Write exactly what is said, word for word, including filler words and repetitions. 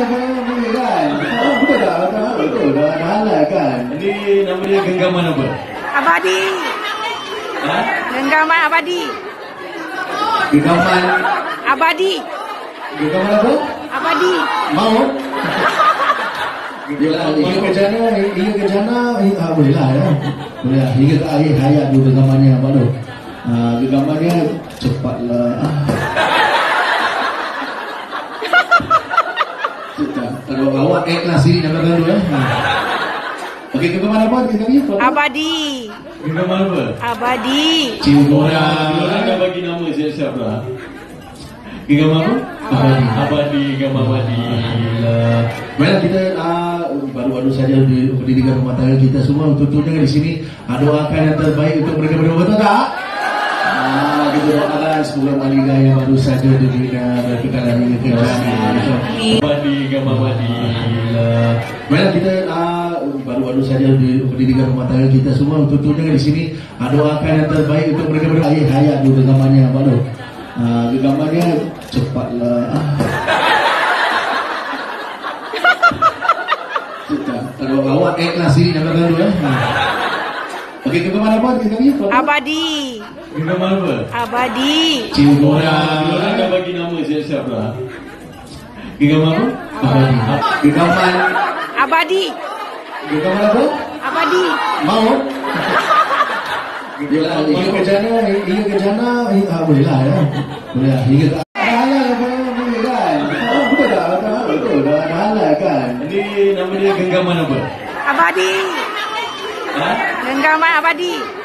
ni kan. Oh, betul tak? Betul dah. Dah halal kan. Ini nama dia genggaman apa? Abadi. Ha? Genggaman abadi. Genggaman Abadi. Genggaman apa? Abadi. Mau? Yalah, hingga ke jana, hingga ke jana, ah, boleh lah ya. Boleh lah. Hingga ke akhir hayat tu genggamannya apa tu? Ah, genggamannya cepatlah. Ah. Kalau awak ikhlas sini nama kan tu ya. Okey, genggaman apa kita ni? Abadi. Genggaman apa? Abadi. Cium orang. Orang dah bagi nama siap-siap lah. Genggaman apa? Abadi. Abadi, genggaman abadi. Baiklah, kita uh, baru-baru saja di pendidikan rumah tangga kita semua tentunya di sini uh, doakan yang terbaik untuk mereka berdua, betul tak? Ah, kita doakan semoga Malina yang baru saja dibina berkekalan hingga ke jannah. Abadi, genggaman abadi. Baiklah, kita uh, baru-baru saja di pendidikan rumah tangga kita semua tentunya di sini uh, doakan yang terbaik untuk mereka berdua. Akhir hayat tu genggamannya apa tu? Uh, genggamannya cepatlah. Ah. Kalau awak ikhlas sini nama kan tu ya. Okey, genggaman apa kita ni? Abadi. Genggaman apa? Abadi. Cium orang. Orang dah bagi nama siap-siap lah. Genggaman apa? Abadi. Genggaman Abadi. Genggaman apa? Abadi. Mau? Yalah, hingga ke jana, hingga ke jana, ah, boleh lah ya. Boleh lah. Hingga ke halal apa ni kan. Oh, betul tak? Betul dah. Dah halal kan. Ini nama dia genggaman apa? Abadi. Ha? Genggaman abadi.